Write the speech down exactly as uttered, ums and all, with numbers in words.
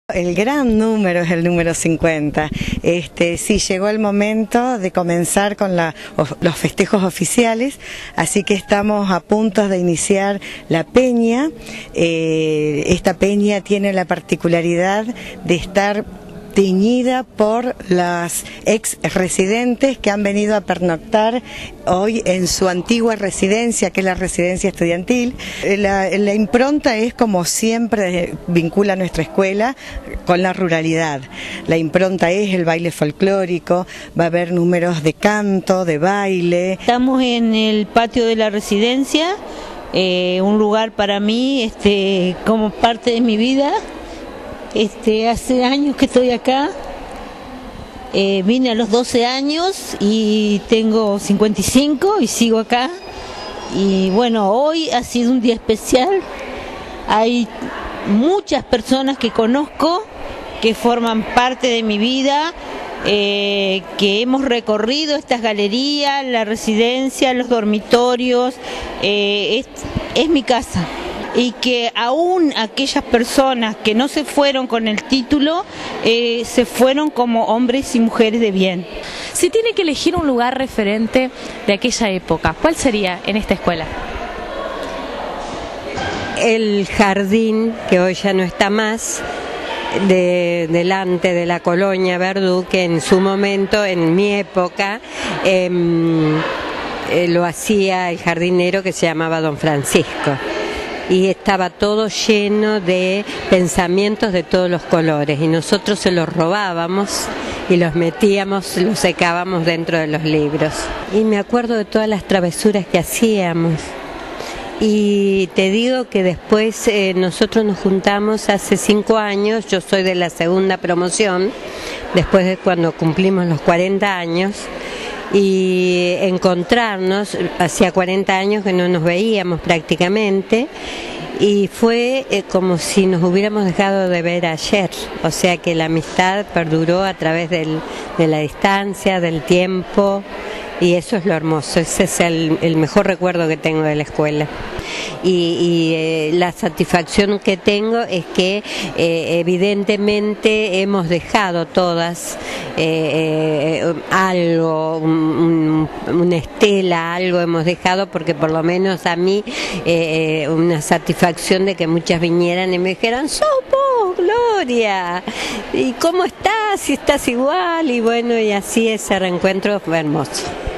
El gran número es el número cincuenta. Este, sí, llegó el momento de comenzar con la, los festejos oficiales, así que estamos a punto de iniciar la peña. Eh, esta peña tiene la particularidad de estar teñida por las ex residentes que han venido a pernoctar hoy en su antigua residencia, que es la residencia estudiantil. La, la impronta es, como siempre vincula nuestra escuela, con la ruralidad. La impronta es el baile folclórico, va a haber números de canto, de baile. Estamos en el patio de la residencia, eh, un lugar para mí este, como parte de mi vida. Este, hace años que estoy acá, eh, vine a los doce años y tengo cincuenta y cinco y sigo acá. Y bueno, hoy ha sido un día especial. Hay muchas personas que conozco que forman parte de mi vida, eh, que hemos recorrido estas galerías, la residencia, los dormitorios, eh, es, es mi casa. Y que aún aquellas personas que no se fueron con el título, eh, se fueron como hombres y mujeres de bien. Si tiene que elegir un lugar referente de aquella época, ¿cuál sería en esta escuela? El jardín, que hoy ya no está más, de, delante de la colonia Verdú, que en su momento, en mi época, eh, eh, lo hacía el jardinero que se llamaba Don Francisco. Y estaba todo lleno de pensamientos de todos los colores y nosotros se los robábamos y los metíamos, los secábamos dentro de los libros. Y me acuerdo de todas las travesuras que hacíamos. Y te digo que después eh, nosotros nos juntamos hace cinco años, yo soy de la segunda promoción, después de cuando cumplimos los cuarenta años, y encontrarnos, hacía cuarenta años que no nos veíamos prácticamente, y fue eh, como si nos hubiéramos dejado de ver ayer, o sea que la amistad perduró a través del, de la distancia, del tiempo, y eso es lo hermoso, ese es el, el mejor recuerdo que tengo de la escuela. Y, y eh, la satisfacción que tengo es que eh, evidentemente hemos dejado todas eh, eh, algo, un, un, una estela, algo hemos dejado, porque por lo menos a mí eh, una satisfacción de que muchas vinieran y me dijeran: ¡sos vos, Gloria! ¿Y cómo estás? ¿Si estás igual? Y bueno, y así ese reencuentro fue hermoso.